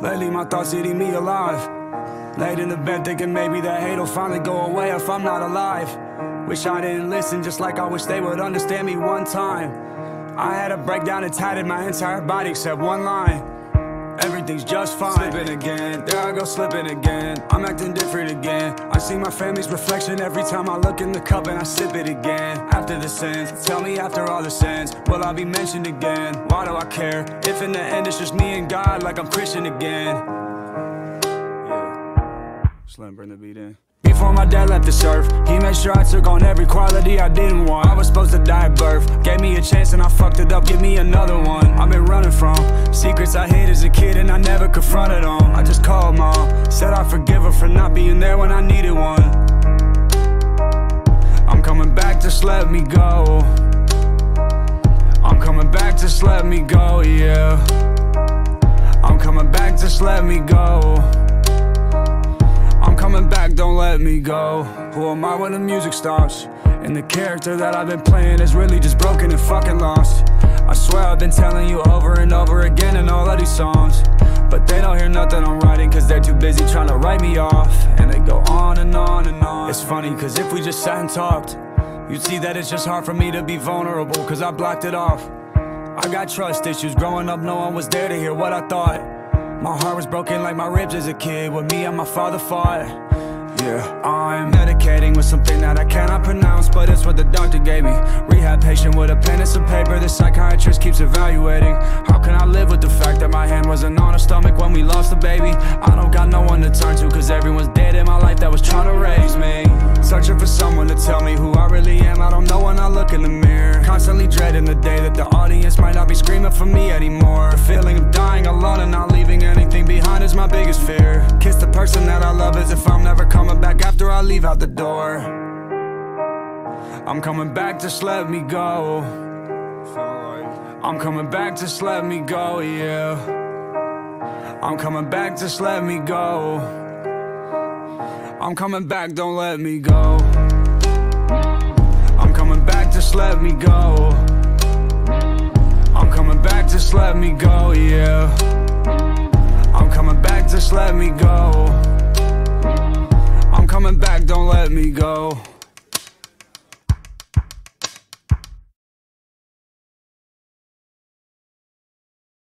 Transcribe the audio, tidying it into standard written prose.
Lately my thoughts eating me alive. Laid in the bed thinking maybe that hate'll finally go away if I'm not alive. Wish I didn't listen, just like I wish they would understand me one time. I had a breakdown and tatted my entire body except one line. Everything's just fine. Slipping again, there I go slipping again. I'm acting different again. I see my family's reflection every time I look in the cup and I sip it again. After the sins, tell me after all the sins, will I be mentioned again? Why do I care? If in the end it's just me and God, like I'm Christian again. Yeah, just let him bring the beat in. Before my dad left this earth, he made sure I took on every quality I didn't want. I was supposed to die at birth, gave me a chance and I fucked it up, give me another one. I've been running from secrets I hid as a kid and I never confronted them. I just called mom, said I forgive her for not being there when I needed one. I'm coming back, just let me go. I'm coming back, just let me go, yeah. I'm coming back, just let me go. I'm coming back, don't let me go. Who am I when the music stops? And the character that I've been playing is really just broken and fucking lost. I swear I've been telling you over and over again in all of these songs, but they don't hear nothing I'm writing cause they're too busy trying to write me off. And they go on and on and on. It's funny cause if we just sat and talked, you'd see that it's just hard for me to be vulnerable cause I blocked it off. I got trust issues, growing up no one was there to hear what I thought. My heart was broken like my ribs as a kid when me and my father fought. Yeah, I'm medicating with something that I cannot pronounce, but it's what the doctor gave me. Rehab patient with a pen and some paper, the psychiatrist keeps evaluating. How can I live with the fact that my hand wasn't on her stomach when we lost the baby? I don't got no one to turn to cause everyone's dead in my life that was trying to raise me. Searching for someone to tell me who I really am, I don't know when I look in the mirror. Constantly dreading the day that the audience might not be screaming for me anymore. The feeling of dying alone and not leaving anything behind is my biggest fear. Kiss the person that I love as if I'm never coming back after I leave out the door. I'm coming back, just let me go. I'm coming back, just let me go, yeah. I'm coming back, just let me go. I'm coming back, don't let me go. I'm coming back, just let me go. I'm coming back, just let me go, yeah. I'm coming back, just let me go. I'm coming back, don't let me go.